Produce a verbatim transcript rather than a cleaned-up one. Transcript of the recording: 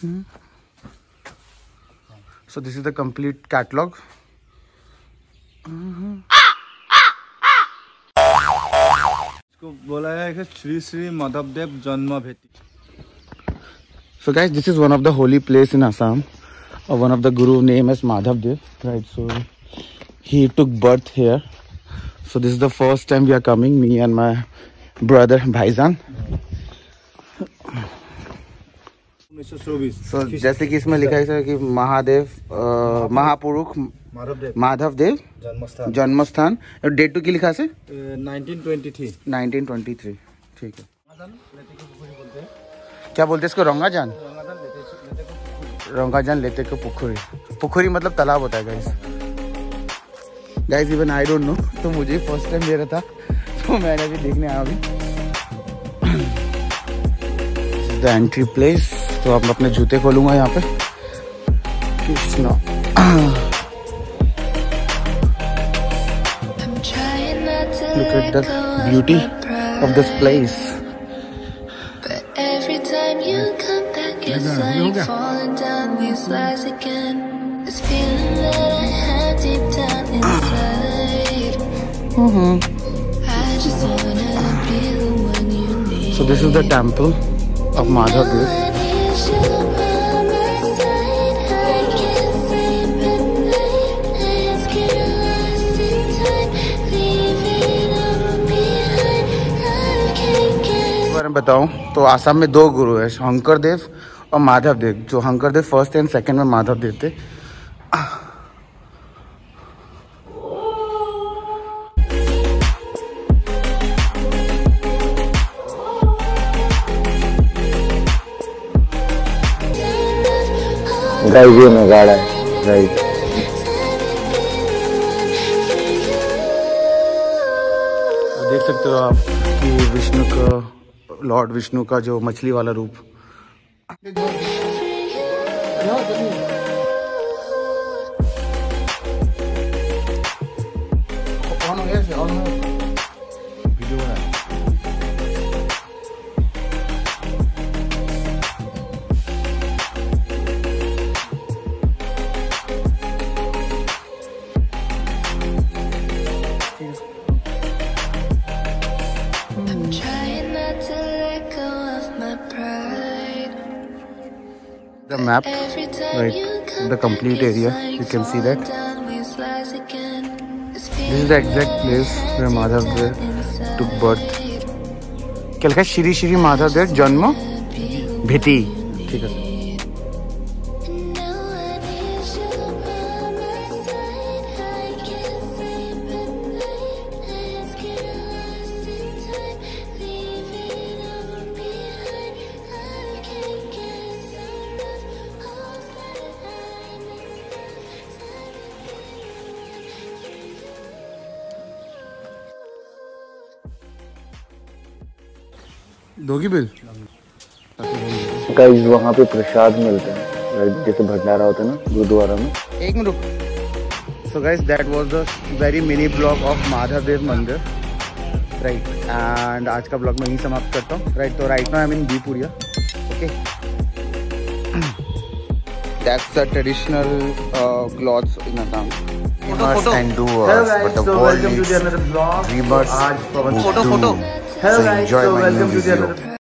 So this is the complete catalog. इसको बोला है कि श्री श्री माधवदेव जन्म भेटी. So guys, this is one of the holy place in Assam. Uh, one of the guru name is Madhavdev, right? So he took birth here. So this is the first time we are coming, me and my brother Bhaizan. उन्नीस सौ चौबीस. So जैसे कि इसमें लिखा है कि महादेव महापुरुष माधवदेव माधवदेव जन्मस्थान जन्मस्थान. डेट टू की लिखा है nineteen twenty three. Nineteen twenty three. ठीक है. क्या बोलते हैं इसको? रंगाजान. रंगाजान लेते को पुखुरी. पुखुरी मतलब तालाब होता है guys. Guys even I don't know. तो मुझे फर्स्ट टाइम दे रहा था, तो मैंने भी देखने आया अभी. The entry place. तो अब मैं अपने जूते खोलूंगा यहाँ पे. Look at the beauty of this place. It's like falling down these lies again. This feeling that I have deep down inside. Mm-hmm. I just wanna be the one you need. So this is the temple of Madhavdev. बताऊं तो आसाम में दो गुरु है, शंकर देव और माधव देव. जो Shankar Dev first and second में माधव देव थे. Guys ये नगाड़ा है गाइस. देख सकते हो आप कि विष्णु का, लॉर्ड विष्णु का जो मछली वाला रूप. The map, right, the complete area, you can see that. This is the exact place where Madhavdev took birth. क्या लिखा है? श्री श्री माधवदेव जन्म भेटी. ठीक है. दोगी बिल. गाइस वहाँ पे प्रसाद मिलता है, जैसे भंडारा होता है ना गुरुद्वारा में. एक minute. So guys, that was the very mini vlog of Madhavdev मंदिर, right? And आज का vlog मैं यहीं समाप्त करता हूँ, right? तो right now I'm in Bipuria, okay? That's the traditional uh, clothes in Assam. Dreamers can do us, but the world needs dreamers who do. So enjoy my new video.